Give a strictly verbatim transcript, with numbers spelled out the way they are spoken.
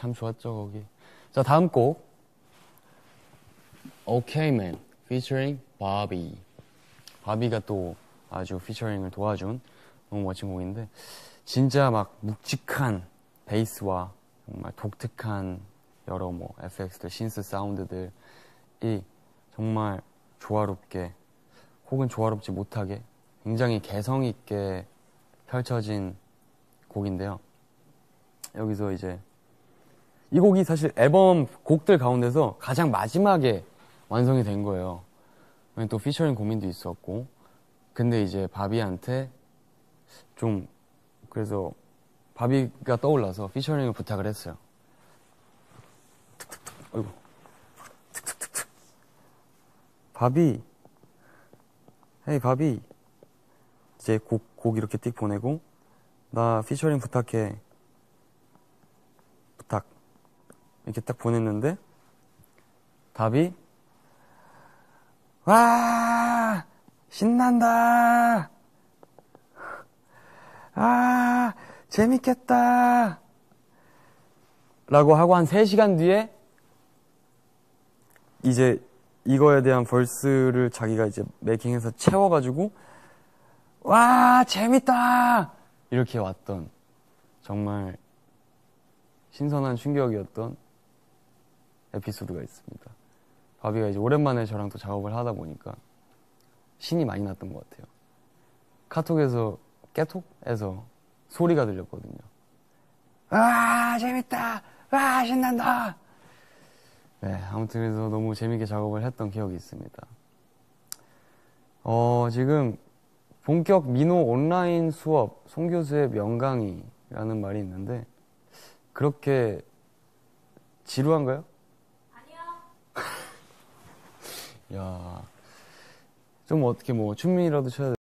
참 좋았죠 거기. 자 다음 곡 Okay Man featuring 바비. 바비가 또 아주 피처링을 도와준 너무 멋진 곡인데 진짜 막 묵직한 베이스와 정말 독특한 여러 뭐 에프엑스들, 신스 사운드들이 정말 조화롭게 혹은 조화롭지 못하게 굉장히 개성 있게 펼쳐진 곡인데요. 여기서 이제 이 곡이 사실 앨범 곡들 가운데서 가장 마지막에 완성이 된 거예요. 또 피처링 고민도 있었고 근데 이제 바비한테 좀 그래서 바비가 떠올라서 피처링을 부탁을 했어요. 툭툭툭, 어이구. 툭툭툭툭. 바비, 헤이 바비. 이제 곡, 곡 이렇게 띡 보내고 나 피처링 부탁해. 부탁. 이렇게 딱 보냈는데 답이 와 신난다. 아 재밌겠다 라고 하고 한 세 시간 뒤에 이제 이거에 대한 벌스를 자기가 이제 메이킹해서 채워가지고 와 재밌다 이렇게 왔던 정말 신선한 충격이었던 에피소드가 있습니다. 바비가 이제 오랜만에 저랑 또 작업을 하다 보니까 신이 많이 났던 것 같아요. 카톡에서 깨톡에서 소리가 들렸거든요. 와 재밌다, 와 신난다. 네, 아무튼 그래서 너무 재밌게 작업을 했던 기억이 있습니다. 어 지금 본격 민호 온라인 수업 송 교수의 명강의라는 말이 있는데 그렇게 지루한가요? 아니요. 야, 좀 어떻게 뭐 춤이라도 춰야 돼.